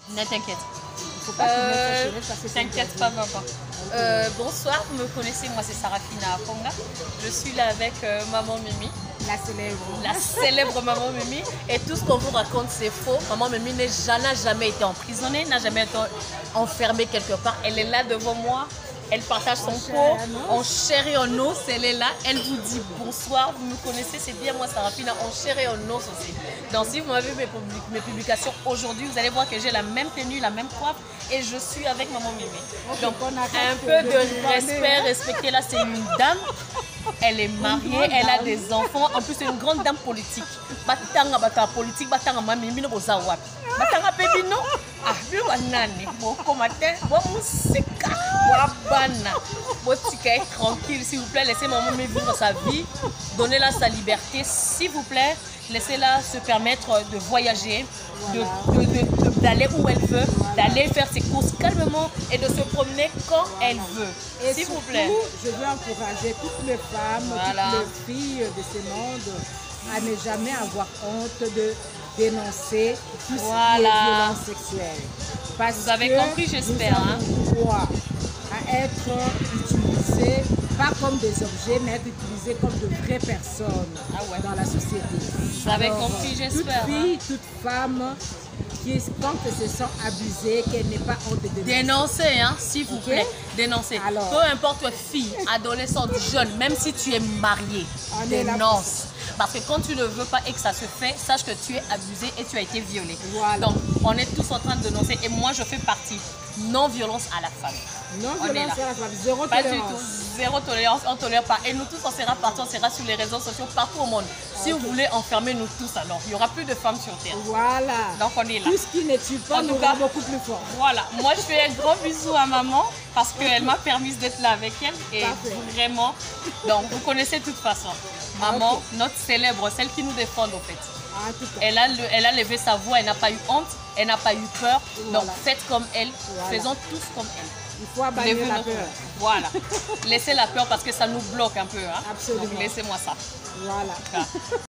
Ne t'inquiète. Faut pas te mettre parce que T'inquiète pas, maman. Bonsoir, vous me connaissez, moi c'est Sarafina Aponga. Je suis là avec maman Mimi. La célèbre. La célèbre maman Mimi. Et tout ce qu'on vous raconte, c'est faux. Maman Mimi n'a jamais été emprisonnée, n'a jamais été enfermée quelque part. Elle est là devant moi. Elle partage son pot en chair et en os. Elle est là. Elle vous dit bonsoir. Vous me connaissez, c'est bien moi, Sarafina, en chair et en os aussi. Donc, si vous avez vu mes publications aujourd'hui, vous allez voir que j'ai la même tenue, la même coiffe. Et je suis avec maman Mimi. Donc, un peu de respect, respectez-la. C'est une dame. Elle est mariée, elle a des enfants. En plus, c'est une grande dame politique. Batanga bata politique, batanga mami mino boza wapi. Batanga pebino. Ah, bio banane. Bon komate, bon musika, bon bana. Bon tika est tranquille, s'il vous plaît, laissez maman vivre sa vie. Donnez-la sa liberté, s'il vous plaît. Laissez-la se permettre de voyager, d'aller où elle veut, d'aller faire ses courses calmement et de se promener quand elle veut. S'il vous plaît. Je veux encourager toutes les femmes, toutes les filles de ce monde à ne jamais avoir honte de dénoncer tout ce qui est violence sexuelle. Parce vous avez compris, j'espère. Nous avons droit à être utilisés, pas comme des objets, mais être utilisés comme de vraies personnes dans la société. Vous avez compris, j'espère. Toute fille, toute femme, quand elle se sent abusée, qu'elle n'ait pas honte de dénoncer. Dénoncer, hein, s'il vous plaît. Dénoncer. Alors, peu importe, fille, adolescente, jeune, même si tu es mariée, dénonce. Parce que quand tu ne veux pas et que ça se fait, sache que tu es abusé et tu as été violée. Voilà. Donc, on est tous en train de dénoncer et moi, je fais partie. Non-violence à la femme. Non-violence à la femme, zéro pas tolérance. Du tout, zéro tolérance, on ne tolère pas. Et nous tous, on sera partis, on sera sur les réseaux sociaux partout au monde. Si vous voulez enfermer nous tous, alors, il n'y aura plus de femmes sur Terre. Voilà. Donc, on est là. Tout ce qui ne tue pas nous rend beaucoup plus fort. Voilà. Moi, je fais un gros bisou à maman parce qu'elle m'a permis d'être là avec elle. Et vraiment, donc, vous connaissez de toute façon. Maman, notre célèbre, celle qui nous défend, en fait. Elle a levé sa voix, elle n'a pas eu honte, elle n'a pas eu peur. Donc faites comme elle, faisons tous comme elle. Il faut abandonner la peur. Voilà. Laissez la peur parce que ça nous bloque un peu. Hein? Absolument. Donc laissez-moi ça. Voilà.